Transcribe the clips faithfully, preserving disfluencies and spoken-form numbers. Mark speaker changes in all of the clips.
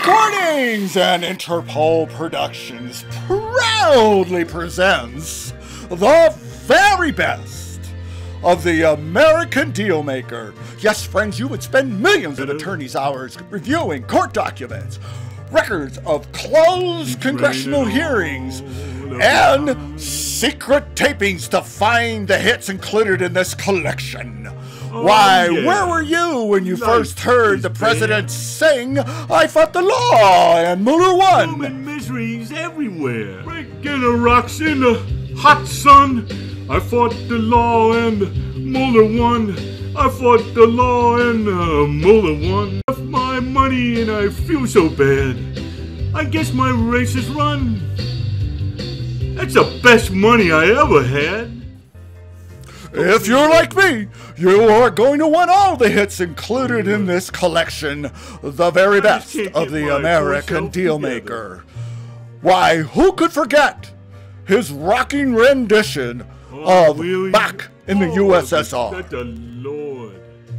Speaker 1: Recordings and Interpol Productions proudly presents the very best of the American Dealmaker. Yes, friends, you would spend millions of attorneys' hours reviewing court documents, records of closed congressional hearings, and secret tapings to find the hits included in this collection. Why,
Speaker 2: yeah.
Speaker 1: where were you when you
Speaker 2: Life
Speaker 1: first heard
Speaker 2: is
Speaker 1: the president
Speaker 2: bad.
Speaker 1: sing, "I fought the law," and Mueller won?
Speaker 2: Human miseries everywhere. Breaking a rocks in the hot sun. I fought the law and Mueller won. I fought the law and uh, Mueller won. Left my money and I feel so bad. I guess my race is run. That's the best money I ever had.
Speaker 1: If you're like me, you are going to want all the hits included in this collection, the very best of the American Dealmaker. Why, who could forget his rocking rendition of Back in the U S S R?
Speaker 2: Good the Lord.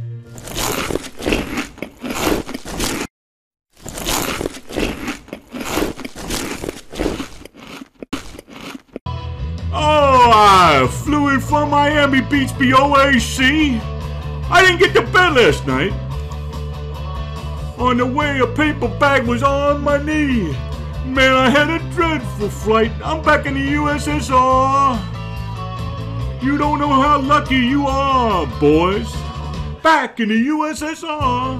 Speaker 2: Oh, I flew in from Miami Beach, B O A C. I didn't get to bed last night. On the way, a paper bag was on my knee. Man, I had a dreadful flight. I'm back in the U S S R. You don't know how lucky you are, boys. Back in the U S S R.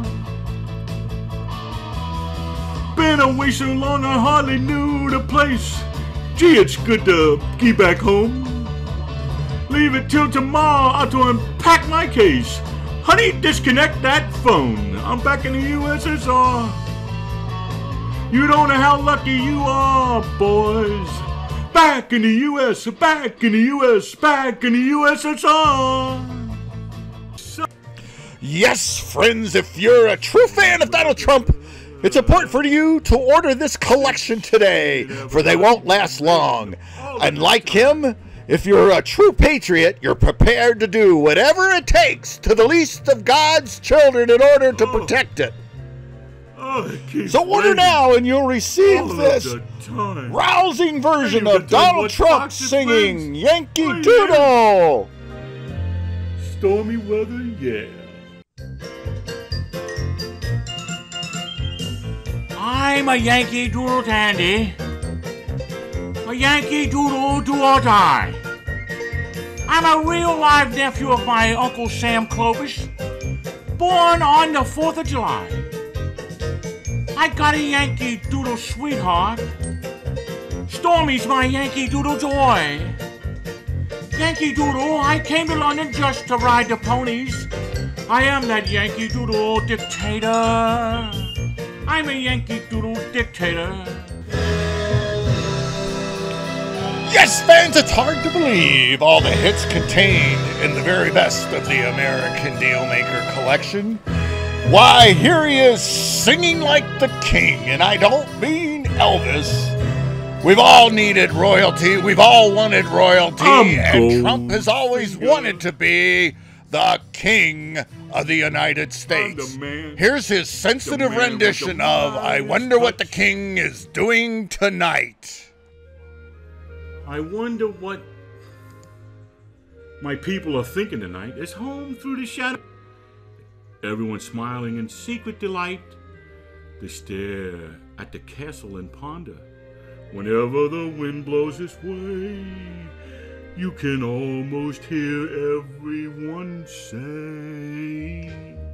Speaker 2: Been away so long I hardly knew the place. Gee, it's good to be back home. Leave it till tomorrow I'll to unpack my case. Honey, disconnect that phone. I'm back in the U S S R. You don't know how lucky you are, boys. Back in the U S, back in the U S, back in the U S S R.
Speaker 1: Yes, friends, if you're a true fan of Donald Trump, it's important for you to order this collection today, for they won't last long. And like him, if you're a true patriot, you're prepared to do whatever it takes to the least of God's children in order to protect it. So order now and you'll receive this rousing version of Donald Trump singing Yankee Doodle.
Speaker 2: Stormy weather, yeah.
Speaker 3: I'm a Yankee Doodle dandy, a Yankee Doodle do or die. I'm a real live nephew of my Uncle Sam Clovis, born on the fourth of July. I got a Yankee Doodle sweetheart. Stormy's my Yankee Doodle joy. Yankee Doodle, I came to London just to ride the ponies. I am that Yankee Doodle dictator. I'm a Yankee Doodle dictator.
Speaker 1: Yes, fans, it's hard to believe all the hits contained in the very best of the American Dealmaker collection. Why, here he is singing like the king, and I don't mean Elvis. We've all needed royalty, we've all wanted royalty, and Trump has always wanted to be the king of the United States. Here's his sensitive rendition of I Wonder What the King is Doing Tonight.
Speaker 2: I wonder what my people are thinking tonight as home through the shadow. Everyone smiling in secret delight. They stare at the castle and ponder. Whenever the wind blows this way, you can almost hear everyone say,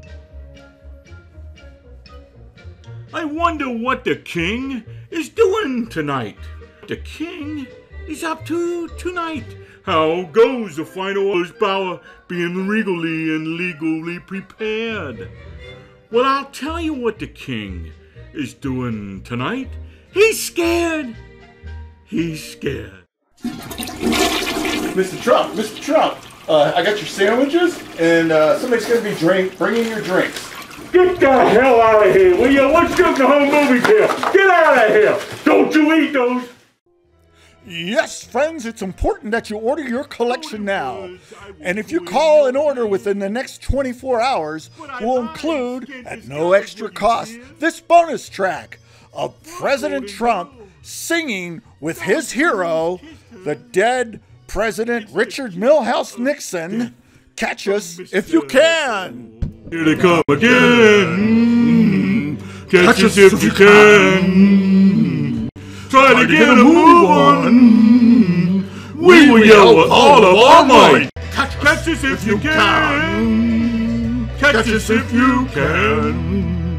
Speaker 2: I wonder what the king is doing tonight. The king is up to tonight. How goes the final orders bower, being regally and legally prepared? Well, I'll tell you what the king is doing tonight. He's scared. He's scared.
Speaker 1: Mister Trump, Mister Trump, uh, I got your sandwiches, and uh, somebody's going to be drink, bringing your drinks.
Speaker 2: Get the hell out of here, will you? Let's get the whole movie here. Get out of here. Don't you eat those.
Speaker 1: Yes, friends, it's important that you order your collection now. And if you call an order within the next twenty-four hours, we'll include, at no extra cost, this bonus track of President Trump singing with his hero, the dead President Richard Milhouse Nixon. Catch us if you can.
Speaker 2: Here they come again. Catch us if you can. Try to get a move on. We will yell with all of our might. Catch us if you can. Catch us if you can.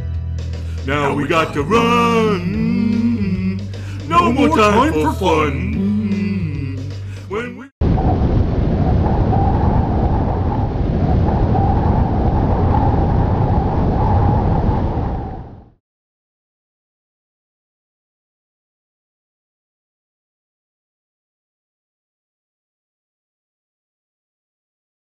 Speaker 2: Now we got to run. No more time for fun.